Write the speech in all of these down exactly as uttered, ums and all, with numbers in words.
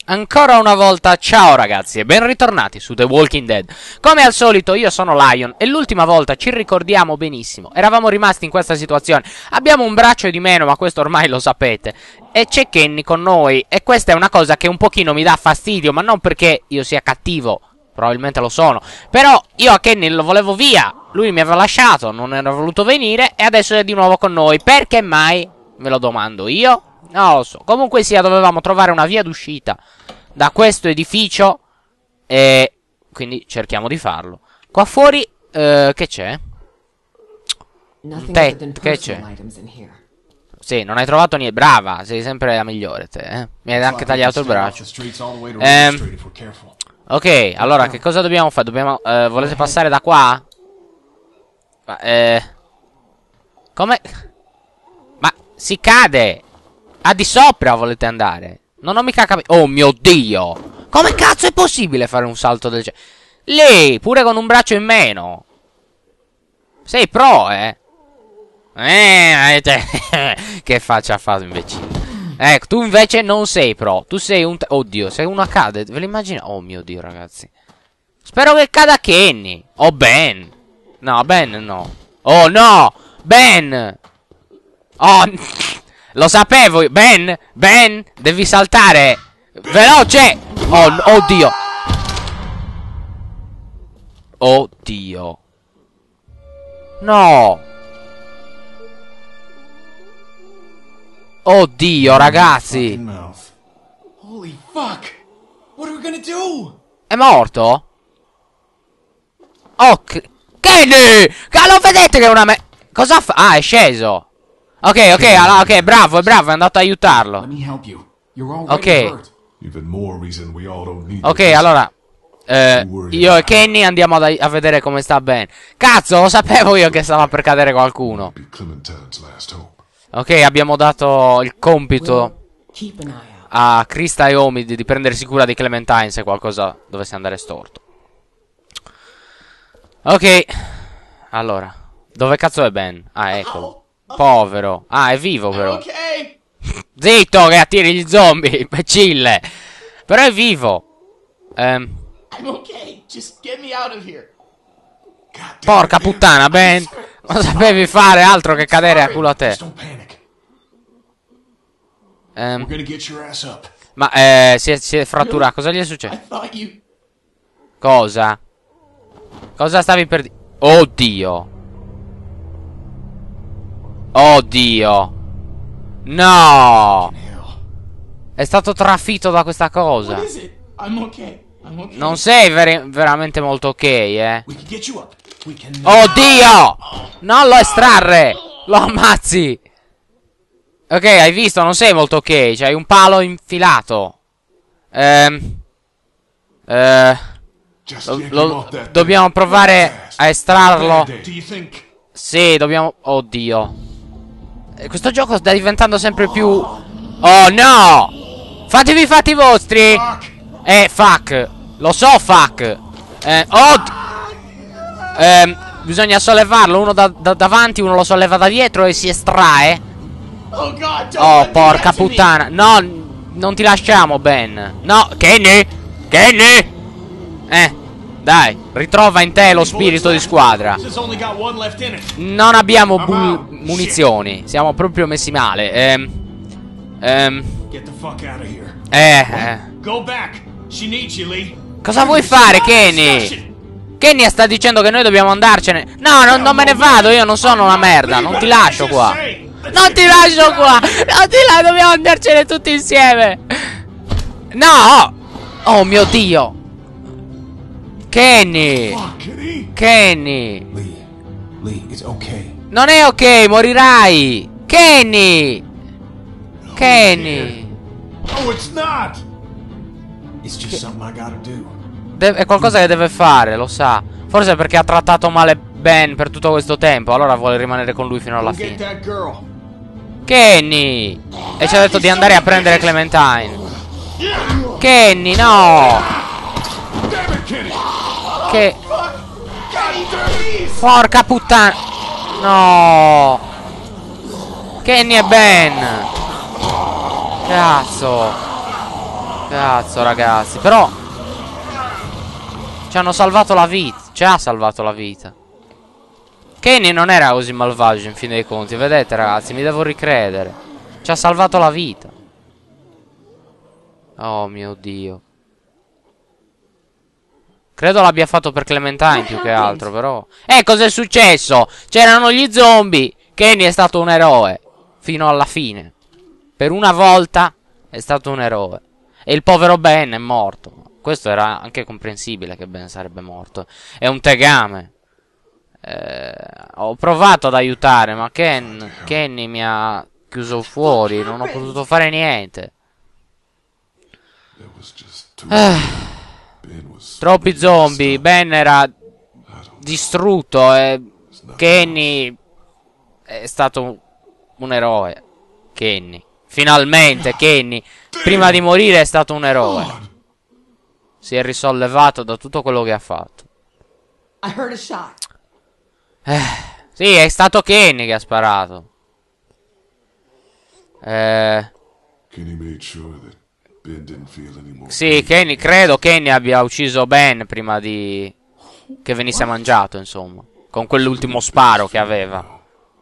Ancora una volta, ciao ragazzi e ben ritornati su The Walking Dead. Come al solito io sono Lion e l'ultima volta ci ricordiamo benissimo. Eravamo rimasti in questa situazione. Abbiamo un braccio di meno, ma questo ormai lo sapete. E c'è Kenny con noi. E questa è una cosa che un pochino mi dà fastidio, ma non perché io sia cattivo. Probabilmente lo sono. Però io a Kenny lo volevo via. Lui mi aveva lasciato, non era voluto venire e adesso è di nuovo con noi. Perché mai? Me lo domando io. Non lo so. Comunque sia, dovevamo trovare una via d'uscita da questo edificio e quindi cerchiamo di farlo. Qua fuori eh, che c'è? Un tetto, che c'è? Sì, non hai trovato niente. Brava, sei sempre la migliore te, eh? Mi hai anche tagliato il braccio. Ehm, ok, allora che cosa dobbiamo fare? Dobbiamo eh, volete passare da qua? Ma eh come? Ma si cade. Ah, di sopra volete andare? Non ho mica capito. Oh mio Dio! Come cazzo è possibile fare un salto del genere? Lì, pure con un braccio in meno. Sei pro, eh? Eh, che faccia ha fatto imbecille. Ecco, tu invece non sei pro. Tu sei un... Oddio, se uno cade, ve lo immaginate? Oh mio Dio, ragazzi. Spero che cada Kenny. O Ben. No, Ben no. Oh no! Ben! Oh... Lo sapevo, Ben, Ben, devi saltare. Veloce. Oh, oddio. Oddio. No. Oddio, ragazzi. Holy fuck. What are we gonna do? È morto? Oh, Kenny! Lo vedete che è una me... Cosa fa? Ah, è sceso. Ok, ok, allora, ok, bravo, è bravo, è andato a aiutarlo. Ok. Ok, allora eh, io e Kenny andiamo a, a vedere come sta Ben. Cazzo, lo sapevo io che stava per cadere qualcuno. Ok, abbiamo dato il compito a Krista e Omid di prendersi cura di Clementine se qualcosa dovesse andare storto. Ok. Allora, dove cazzo è Ben? Ah, eccolo. Povero. Ah, è vivo però. Okay. Zitto che attiri gli zombie, imbecille. Però è vivo. Ehm. I'm okay. Just get me out of here. Porca puttana, Ben. Non sapevi fare altro che cadere a culo a te. Ehm. Ma eh, si è, si è fratturato. Cosa gli è successo? Cosa? Cosa stavi per dire? Oddio. Oddio. No. È stato trafitto da questa cosa. Non sei ver veramente molto ok, eh. Oddio. Non lo estrarre. Lo ammazzi. Ok, hai visto? Non sei molto ok. C'hai un palo infilato. Ehm eh, lo, lo, Dobbiamo provare a estrarlo. Sì, dobbiamo... Oddio. Questo gioco sta diventando sempre più... Oh no! Fatevi i fatti vostri! Eh, fuck! Lo so, fuck! Eh, oh! Eh, bisogna sollevarlo, uno da, da davanti, uno lo solleva da dietro e si estrae. Oh, porca puttana! No, non ti lasciamo, Ben! No, Kenny! Kenny! Eh, dai, ritrova in te lo spirito di squadra. Non abbiamo munizioni. Siamo proprio messi male. Ehm Ehm Eh, eh. Cosa vuoi fare, Kenny? Kenny sta dicendo che noi dobbiamo andarcene. No, non, non me ne vado, io non sono una merda. Non ti lascio qua. Non ti lascio qua. Non ti lascio, dobbiamo andarcene tutti insieme. No. Oh mio Dio. Kenny! Kenny! Lee, Lee, it's okay. Non è ok, morirai! Kenny! Kenny! Oh, it's not. It's just something I gotta do. De è qualcosa che deve fare, lo sa. Forse perché ha trattato male Ben per tutto questo tempo, allora vuole rimanere con lui fino alla fine. Kenny! E ci ha detto di andare a prendere Clementine. Kenny, no! Che... Porca puttana. No. Kenny e Ben. Cazzo. Cazzo, ragazzi. Però ci hanno salvato la vita. Ci ha salvato la vita. Kenny non era così malvagio in fin dei conti. Vedete, ragazzi, mi devo ricredere. Ci ha salvato la vita. Oh mio Dio. Credo l'abbia fatto per Clementine più che altro, però. Eh, cos'è successo? C'erano gli zombie. Kenny è stato un eroe. Fino alla fine. Per una volta è stato un eroe. E il povero Ben è morto. Questo era anche comprensibile che Ben sarebbe morto. È un tegame. Eh, ho provato ad aiutare, ma Ken, Kenny mi ha chiuso fuori. Non ho potuto fare niente. Eh, troppi zombie. Ben era distrutto. E Kenny è stato un eroe. Kenny. Finalmente Kenny, prima di morire, è stato un eroe. Si è risollevato da tutto quello che ha fatto. Eh, sì, è stato Kenny che ha sparato. Eh, sì, Kenny, credo Kenny abbia ucciso Ben prima di che venisse mangiato, insomma. Con quell'ultimo sparo che aveva.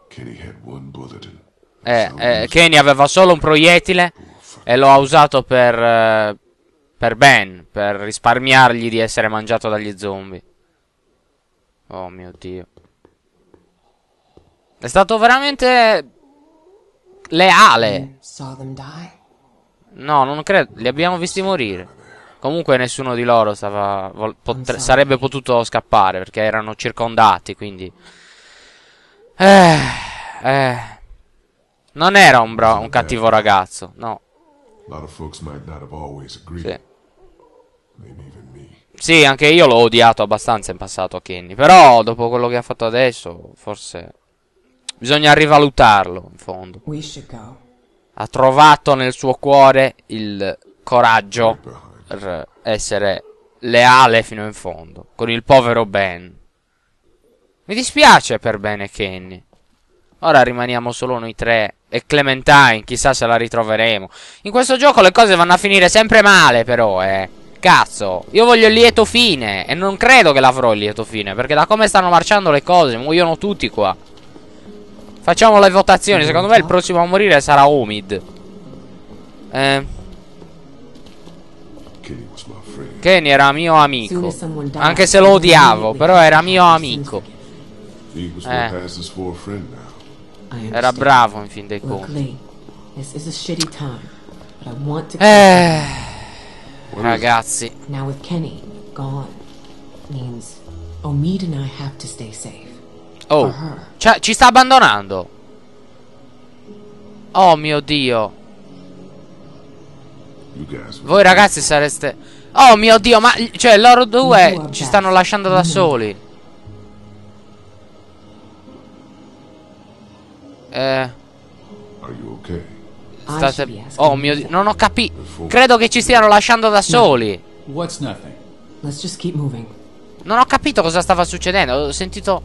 Eh, eh, Kenny aveva solo un proiettile e lo ha usato per, eh, per Ben, per risparmiargli di essere mangiato dagli zombie. Oh mio Dio. È stato veramente leale. No, non credo. Li abbiamo visti morire. Comunque nessuno di loro stava, pot sarebbe potuto scappare perché erano circondati, quindi... Eh... Eh... Non era un, bro un cattivo ragazzo, no. Sì. Sì, anche io l'ho odiato abbastanza in passato a Kenny. Però dopo quello che ha fatto adesso, forse bisogna rivalutarlo, in fondo. Ha trovato nel suo cuore il coraggio per essere leale fino in fondo con il povero Ben. Mi dispiace per Ben e Kenny. Ora rimaniamo solo noi tre. E Clementine, chissà se la ritroveremo. In questo gioco le cose vanno a finire sempre male, però, eh. Cazzo, io voglio il lieto fine. E non credo che l'avrò il lieto fine, perché da come stanno marciando le cose, muoiono tutti qua. Facciamo le votazioni. Secondo me il prossimo a morire sarà Omid. Eh. Kenny era mio amico. Anche se lo odiavo, però era mio amico. Eh. Era bravo in fin dei conti. Eh, ragazzi. Oh, ci sta abbandonando. Oh mio Dio. Voi ragazzi sareste... Oh mio Dio, ma... Cioè loro due ci stanno lasciando da soli. Eh... State... Oh mio Dio, non ho capito. Credo che ci stiano lasciando da soli. Non ho capito cosa stava succedendo. Ho sentito...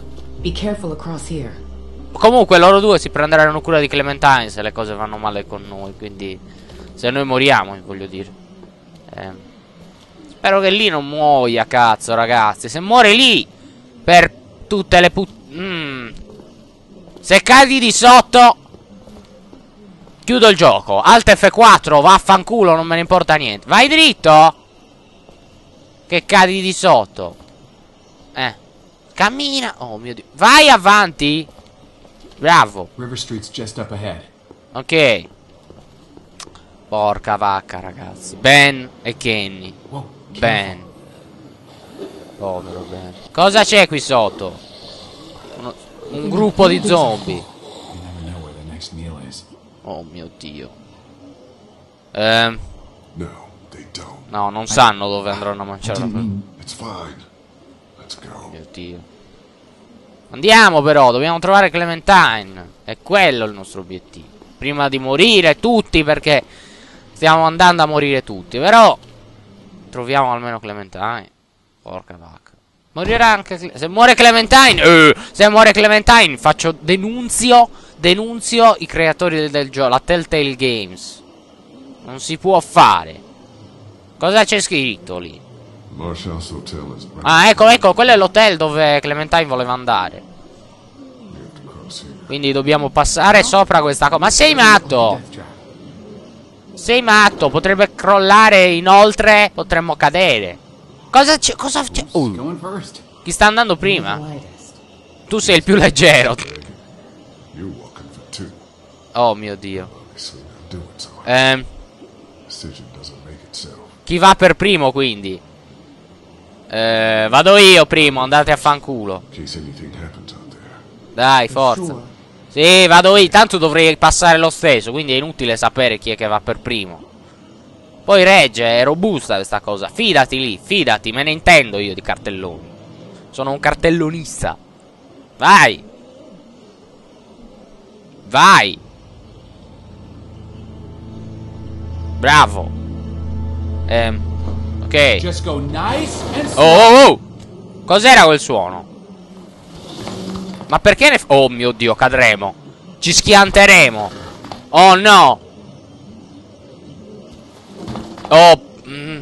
Comunque loro due si prenderanno cura di Clementine se le cose vanno male con noi. Quindi se noi moriamo, voglio dire. eh. Spero che lì non muoia, cazzo, ragazzi. Se muore lì per tutte le put... Mm. Se cadi di sotto, chiudo il gioco. Alt F quattro, vaffanculo, non me ne importa niente. Vai dritto. Che cadi di sotto. Eh. Cammina. Oh mio Dio. Vai avanti. Bravo. River Street's just up ahead. Ok. Porca vacca, ragazzi. Ben e Kenny. Ben. Povero Ben. Cosa c'è qui sotto? Uno, un gruppo di zombie. Oh mio Dio. Ehm. No, non sanno dove andranno a mangiare. Mio Dio. Andiamo però, dobbiamo trovare Clementine. È quello il nostro obiettivo. Prima di morire tutti, perché stiamo andando a morire tutti. Però troviamo almeno Clementine. Porca vacca. Morirà anche... Se muore Clementine, eh, se muore Clementine, faccio denunzio, denunzio i creatori del, del gioco, la Telltale Games. Non si può fare. Cosa c'è scritto lì? Marshall's hotel is right. Ah, ecco, ecco, quello è l'hotel dove Clementine voleva andare. We have to cross here. Quindi dobbiamo passare sopra questa cosa. Ma sei matto? Sei matto, potrebbe crollare inoltre, potremmo cadere. Cosa c'è? Cosa c'è? Uh, Going first. chi sta andando prima? Tu sei il più leggero. You're walking for two. Oh mio Dio. Obviously not doing so. Ehm, Decision doesn't make itself. chi va per primo quindi? Eh, vado io primo, andate a fanculo. In case anything happens out there. Dai, forza. Sì, vado io, tanto dovrei passare lo stesso, quindi è inutile sapere chi è che va per primo. Poi regge, è robusta questa cosa. Fidati lì, fidati, me ne intendo io di cartelloni. Sono un cartellonista. Vai. Vai. Bravo. Ehm, ok. Just go nice and Oh, oh, oh. Cos'era quel suono? Ma perché ne... F oh mio Dio, cadremo. Ci schianteremo. Oh no. Oh. Mm.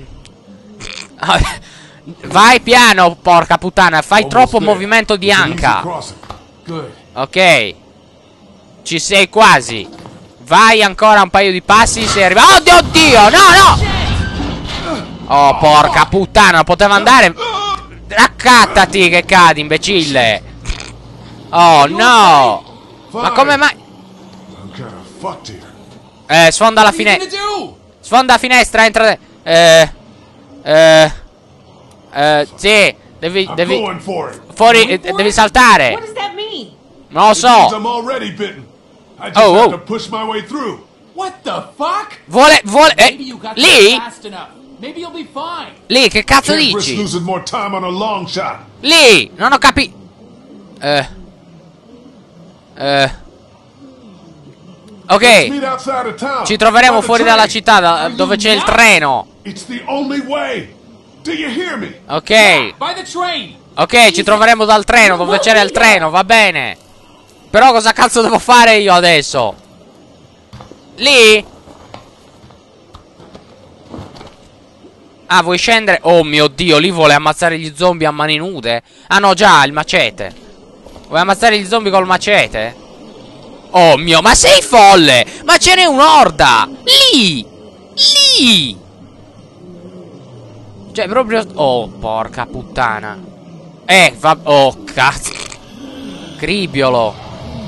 Vai piano, porca puttana. Fai Almost troppo there. movimento di It's an anca. easy crossing. good. Ok. Ci sei quasi. Vai ancora un paio di passi. Sei arrivato. Oh Dio, Dio. No, no. Oh, porca puttana. Poteva andare. Raccattati che cadi, imbecille. Oh no. Ma come mai? I'm kinda fucked here. Eh, sfonda la What are you finestra. gonna do? Sfonda la finestra, entra. de- Eh. Eh. Eh. Sì. Devi. I'm Devi. going for it. Fuori. eh, devi saltare. What does that mean? Non lo It means so. I'm already bitten. I just Oh, have oh. to push my way through. What the fuck? Vuole. Vuole. Maybe Eh. you got Lì. there fast enough. Maybe you'll be fine. Lì, che cazzo Can't risk dici? losing more time on a long shot. Lì. Non ho capito. Eh. Eh. Ok. Meet outside of town. Ci troveremo By the fuori train. dalla città, da- Are dove you c'è il nuts? treno. It's the only way. Do you hear me? Ok. By the train. Ok, ci troveremo dal treno, dove c'era il treno, va bene. Però cosa cazzo devo fare io adesso? Lì? Ah, vuoi scendere? Oh mio Dio, lì vuole ammazzare gli zombie a mani nude? Ah no, già, il macete. Vuoi ammazzare gli zombie col macete? Oh mio, ma sei folle! Ma ce n'è un'orda! Lì! Lì! Cioè, proprio... Oh, porca puttana. Eh, va... Oh, cazzo. Cribiolo.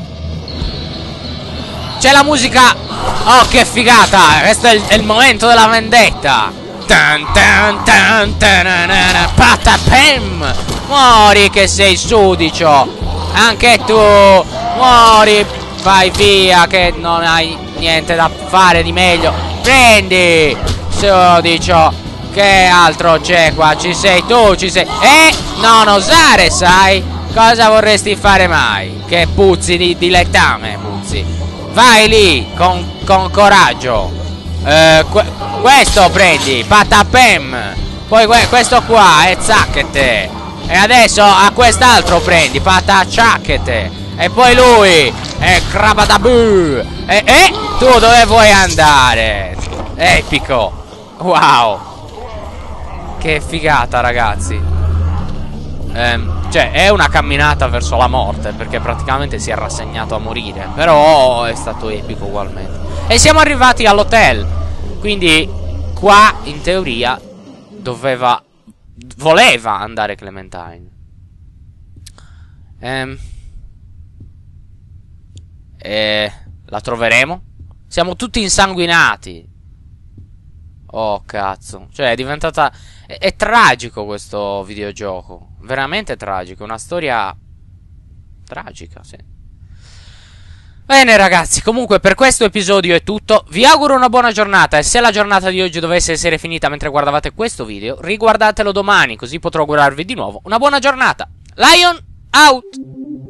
C'è la musica. Oh, che figata. Questo è il, è il momento della vendetta. Tan tan tan tananana. Patapem. Muori che sei sudicio. Anche tu. Muori. Vai via che non hai niente da fare di meglio. Prendi. Sudicio. Che altro c'è qua? Ci sei tu, ci sei... Eh, non osare, sai? Cosa vorresti fare mai? Che puzzi di, di letame, puzzi. Vai lì, con, con coraggio. Eh, que questo prendi, patapem. Poi que questo qua è zacchete. E adesso a quest'altro prendi, patacciacchete. E poi lui è crabadabu. E eh, tu dove vuoi andare? Epico. Wow. Che figata, ragazzi. Ehm, cioè, è una camminata verso la morte, perché praticamente si è rassegnato a morire. Però è stato epico ugualmente. E siamo arrivati all'hotel. Quindi, qua, in teoria, doveva... voleva andare Clementine. Ehm... E... la troveremo? Siamo tutti insanguinati. Oh, cazzo. Cioè, è diventata... È, è tragico questo videogioco. Veramente tragico. Una storia... tragica, sì. Bene, ragazzi. Comunque, per questo episodio è tutto. Vi auguro una buona giornata. E se la giornata di oggi dovesse essere finita mentre guardavate questo video, riguardatelo domani. Così potrò augurarvi di nuovo una buona giornata. Lion, out!